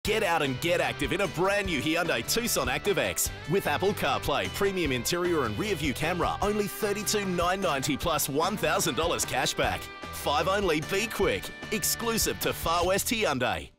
Get out and get active in a brand new Hyundai Tucson Active X. With Apple CarPlay, premium interior and rear view camera, only $32,990 plus $1,000 cashback. 5 only, be quick. Exclusive to Far West Hyundai.